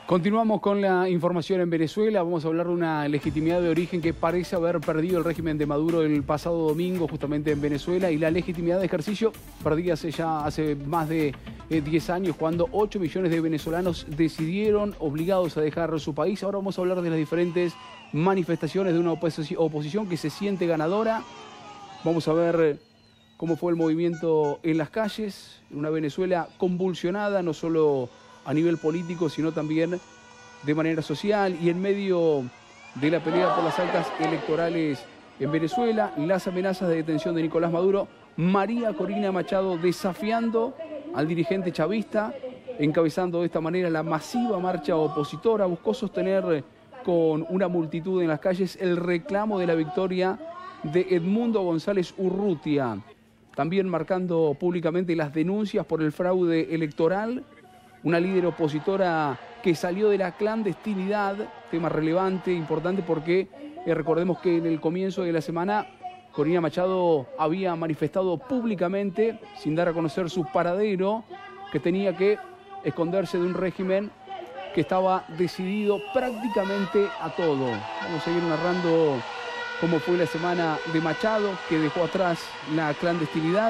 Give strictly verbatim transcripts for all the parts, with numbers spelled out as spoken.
Continuamos con la información en Venezuela. Vamos a hablar de una legitimidad de origen que parece haber perdido el régimen de Maduro el pasado domingo justamente en Venezuela, y la legitimidad de ejercicio perdida hace ya hace más de eh, diez años, cuando ocho millones de venezolanos decidieron, obligados a dejar su país. Ahora vamos a hablar de las diferentes manifestaciones de una oposi- oposición que se siente ganadora. Vamos a ver cómo fue el movimiento en las calles, una Venezuela convulsionada, no solo a nivel político, sino también de manera social, y en medio de la pelea por las actas electorales en Venezuela, las amenazas de detención de Nicolás Maduro, María Corina Machado desafiando al dirigente chavista, encabezando de esta manera la masiva marcha opositora, buscó sostener con una multitud en las calles el reclamo de la victoria de Edmundo González Urrutia, también marcando públicamente las denuncias por el fraude electoral. Una líder opositora que salió de la clandestinidad, tema relevante, importante, porque eh, recordemos que en el comienzo de la semana Corina Machado había manifestado públicamente, sin dar a conocer su paradero, que tenía que esconderse de un régimen que estaba decidido prácticamente a todo. Vamos a seguir narrando cómo fue la semana de Machado, que dejó atrás la clandestinidad.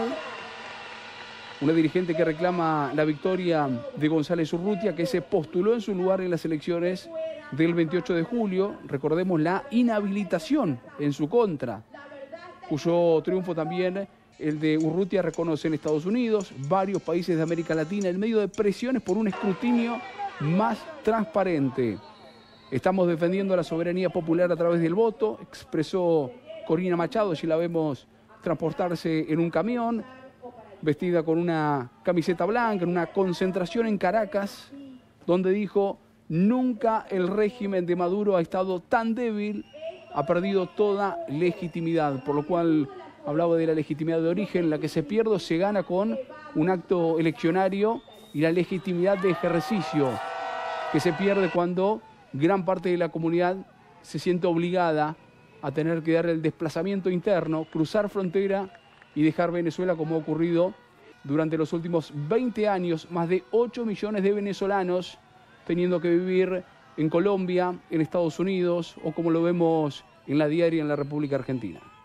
Una dirigente que reclama la victoria de González Urrutia, que se postuló en su lugar en las elecciones del veintiocho de julio. Recordemos la inhabilitación en su contra, cuyo triunfo también el de Urrutia reconoce en Estados Unidos, varios países de América Latina, en medio de presiones por un escrutinio más transparente. Estamos defendiendo la soberanía popular a través del voto, expresó Corina Machado. Allí la vemos transportarse en un camión, vestida con una camiseta blanca, en una concentración en Caracas, donde dijo: nunca el régimen de Maduro ha estado tan débil, ha perdido toda legitimidad, por lo cual hablaba de la legitimidad de origen, la que se pierde o se gana con un acto eleccionario, y la legitimidad de ejercicio, que se pierde cuando gran parte de la comunidad se siente obligada a tener que dar el desplazamiento interno, cruzar frontera y dejar Venezuela, como ha ocurrido durante los últimos veinte años, más de ocho millones de venezolanos teniendo que vivir en Colombia, en Estados Unidos, o como lo vemos en la diaria en la República Argentina.